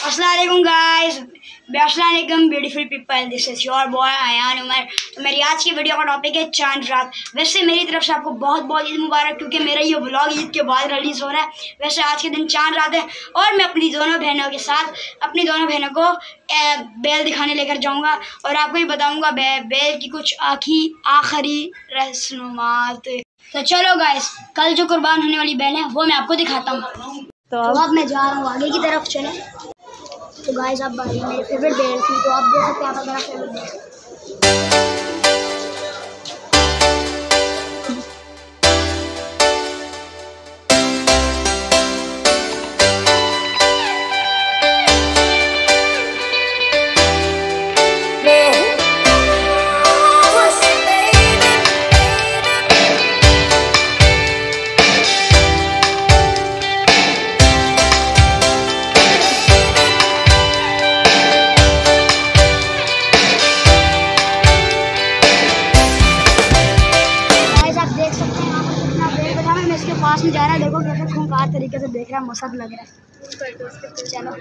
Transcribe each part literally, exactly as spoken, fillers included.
अस्सलाम वालेकुम गाइस, अस्सलाम वालेकुम beautiful people, this is your boy Ayaan Umar. तो मेरी आज की वीडियो का टॉपिक है चांद रात। वैसे मेरी तरफ से आपको बहुत बहुत ईद मुबारक, क्योंकि मेरा ये व्लॉग ईद के बाद रिलीज़ हो रहा है। वैसे आज के दिन चांद रात है और मैं अपनी दोनों बहनों के साथ अपनी दोनों बहनों को बेल दिखाने लेकर जाऊँगा और आपको ही बताऊँगा बे, बेल की कुछ आखी आखिरी रस्मात। तो चलो गाइस, कल जो कुर्बान होने वाली बेल है वो मैं आपको दिखाता हूँ। तो अब मैं जा रहा हूँ आगे की तरफ। चले तो गाइस, अब बारी मेरी फेवरेट बेल थी, तो आप देख सकते हैं आप मेरा फेवरेट बेल। इसके पास में जा रहा है, देखो कैसे खूंखार तरीके से देख रहा है, मसद लग रहा है। चलो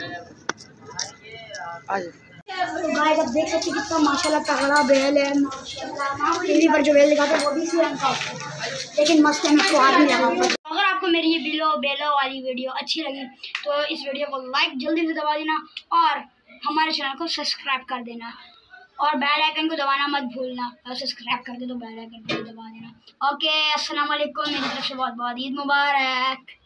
गाइस, अब देख सकते हैं कितना माशाल्लाह तगड़ा बेल है। टीवी पर जो बेल दिखाते हैं वो भी इसी रंग का है, लेकिन मस्त है, मैं इसको हाथ नहीं लगाऊंगा। अगर आपको मेरी ये बिलो बेलो वाली वीडियो अच्छी लगी तो इस वीडियो को लाइक जल्दी से दबा देना और हमारे चैनल को सब्सक्राइब कर देना और बेल आइकन को दबाना मत भूलना। और सब्सक्राइब कर दे तो बेल आइकन को दबा देना। ओके, अस्सलाम वालेकुम, मेरी तरफ से बहुत बहुत ईद मुबारक।